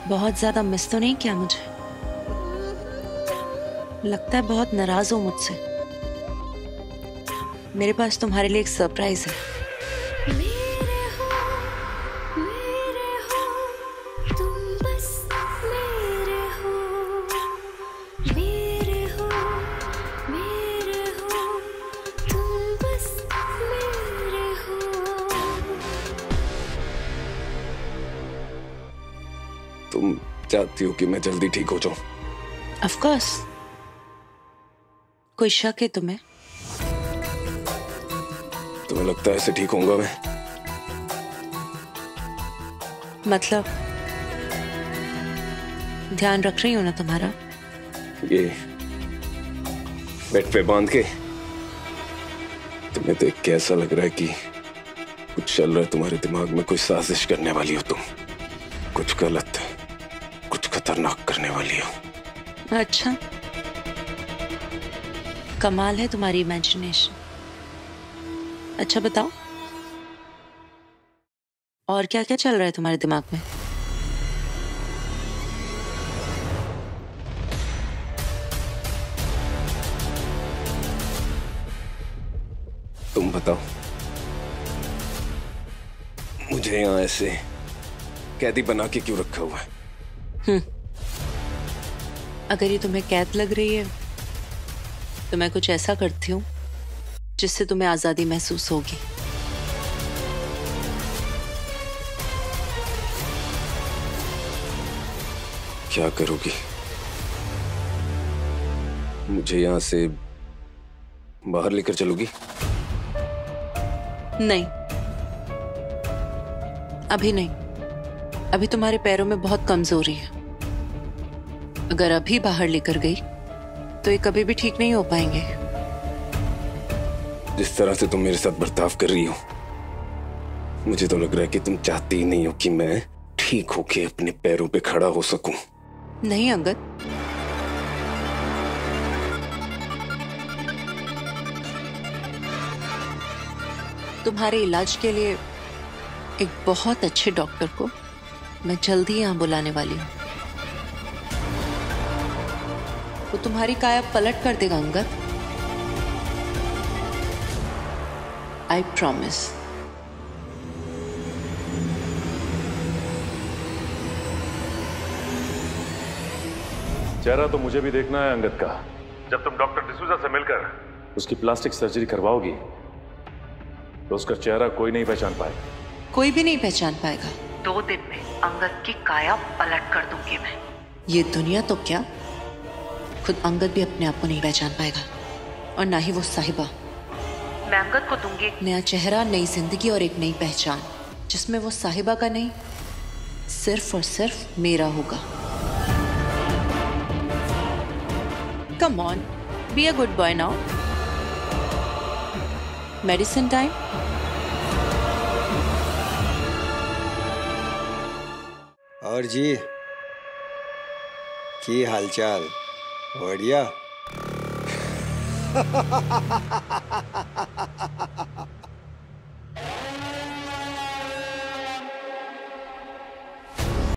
बहुत ज्यादा मिस तो नहीं किया मुझे? लगता है बहुत नाराज हो मुझसे। मेरे पास तुम्हारे लिए एक सरप्राइज है। तुम चाहती हो कि मैं जल्दी ठीक हो जाऊं? Of course. कोई शक है तुम्हें? तुम्हें लगता है ऐसे ठीक होऊंगा मैं? मतलब ध्यान रख रही हूं ना तुम्हारा। ये बेड पे बांध के तुम्हें देख के ऐसा लग रहा है कि कुछ चल रहा है तुम्हारे दिमाग में। कोई साजिश करने वाली हो तुम, कुछ गलत, कुछ खतरनाक करने वाली हो। अच्छा, कमाल है तुम्हारी इमेजिनेशन। अच्छा बताओ, और क्या क्या चल रहा है तुम्हारे दिमाग में? तुम बताओ, मुझे यहां ऐसे कैदी बना के क्यों रखा हुआ है? अगर ये तुम्हें कैद लग रही है तो मैं कुछ ऐसा करती हूँ जिससे तुम्हें आजादी महसूस होगी। क्या करोगी? मुझे यहां से बाहर लेकर चलोगी? नहीं, अभी नहीं। अभी तुम्हारे पैरों में बहुत कमजोरी है। अगर अभी बाहर लेकर गई तो ये कभी भी ठीक नहीं हो पाएंगे। जिस तरह से तुम मेरे साथ बर्ताव कर रही हो, मुझे तो लग रहा है कि तुम चाहती ही नहीं हो कि मैं ठीक होके अपने पैरों पे खड़ा हो सकूं। नहीं अंगद, तुम्हारे इलाज के लिए एक बहुत अच्छे डॉक्टर को मैं जल्दी यहां बुलाने वाली हूं। वो तुम्हारी काया पलट कर देगा अंगद, आई प्रॉमिस। चेहरा तो मुझे भी देखना है अंगद का। जब तुम डॉक्टर डिसूजा से मिलकर उसकी प्लास्टिक सर्जरी करवाओगी तो उसका चेहरा कोई नहीं पहचान पाएगा। कोई भी नहीं पहचान पाएगा। 2 दिन में अंगद की काया पलट कर दूंगी मैं। ये दुनिया तो क्या, खुद अंगद भी अपने आप को नहीं पहचान पाएगा, और ना ही वो साहिबा। मैं अंगद को दूंगी एक नया चेहरा, नई जिंदगी और एक नई पहचान, जिसमें वो साहिबा का नहीं, सिर्फ और सिर्फ मेरा होगा। Come on, be a good boy now. Medicine time. और जी, की हालचाल? बढ़िया।